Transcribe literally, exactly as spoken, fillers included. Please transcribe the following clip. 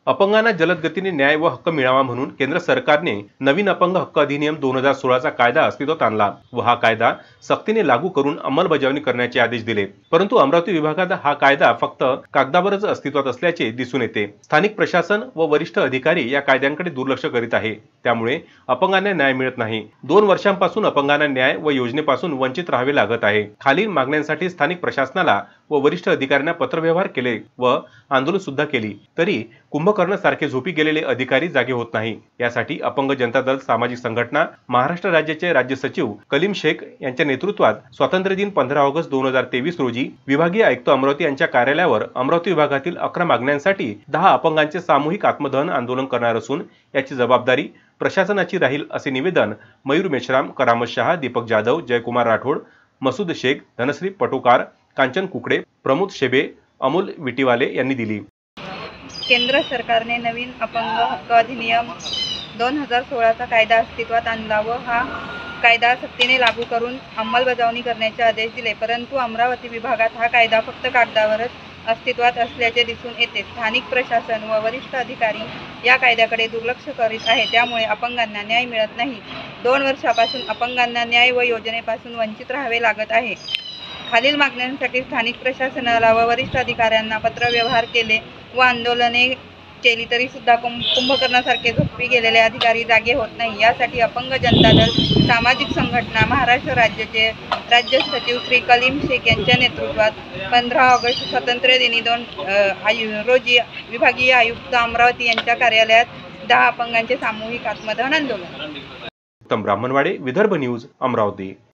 अपंगांना जलद गतीने न्याय व हक्क मिळावा म्हणून केंद्र सरकारने नवीन अपंग हक्क अधिनियम दोन हजार सोळा चा कायदा अस्तित्वात आणला व हा कायदा सक्तीने लागू करून अंमलबजावणी करण्याचे आदेश दिले। परंतु अमरावती विभागात हा कायदा फक्त कागदावरच अस्तित्वात असल्याचे दिसून येते। स्थानिक प्रशासन व वरिष्ठ अधिकारी या कायद्यांकडे दुर्लक्ष करीत आहे, त्यामुळे अपंगांना न्याय मिळत नाही। दोन वर्षांपासून अपंगांना न्याय व योजनेपासून वंचित राहावे लागत आहे। खालील मागण्यांसाठी स्थानिक प्रशासनाला व वरिष्ठ अधिकाऱ्यांना पत्रव्यवहार केले व आंदोलन सुद्धा केली, तरी कुंभकर्ण सारखे झोपी गेलेले अधिकारी जागे होत नाही। यासाठी अपंग जनता दल सामाजिक संघटना महाराष्ट्र राज्याचे राज्य सचिव कलीम शेख यांच्या नेतृत्वात स्वातंत्र्य दिन पंधरा ऑगस्ट दोन हजार तेवीस रोजी विभागीय आयुक्त अमरावती यांच्या कार्यालयावर अमरावती विभागातील अकरा मागण्यांसाठी दहा अपंगांचे सामूहिक आत्मदहन आंदोलन करणार असून याची जबाबदारी प्रशासनाची राहील असे निवेदन मयूर मेश्राम, करामत शहा, दीपक जाधव, जयकुमार राठोड, मसूद शेख, धनश्री पटोकार, कांचन कुकडे, प्रमोद शेबे, अमोल विटीवाले यांनी दिली। केंद्र सरकारने नवीन अपंग हक्क अधिनियम दोन हजार सोळा चा कायदा अस्तित्वात आणला व हा कायदा सक्तीने लागू करून अंमलबजावणी करण्याचे आदेश दिले। परंतु अमरावती विभागात हा कायदा फक्त कागदावरच अस्तित्वात असल्याचे दिसून येते। स्थानिक प्रशासन व वरिष्ठ अधिकारी या कायद्याकडे दुर्लक्ष करीत आहे, त्यामुळे अपंगांना न्याय मिळत नाही। दोन वर्षापासून अपंगांना न्याय व योजनेपासून वंचित राहावे लागत आहे। खालील मागण्यांसाठी स्थानिक प्रशासनाला व वरिष्ठ अधिकाऱ्यांना पत्रव्यवहार केले व आंदोलने केली, तरी सुद्धा कुंभकर्णासारखे झोपी गेलेले अधिकारी जागे होत नाही। यासाठी अपंग जनता दल सामाजिक संघटना महाराष्ट्र राज्याचे राज्य सचिव श्री कलीम शेख यांच्या नेतृत्वात पंधरा ऑगस्ट स्वातंत्र्य दिनी दोन रोजी विभागीय आयुक्त अमरावती यांच्या कार्यालयात दहा अपंगांचे सामूहिक आत्मदहन आंदोलन। उत्तम ब्राह्मणवाडे, विदर्भ न्यूज, अमरावती।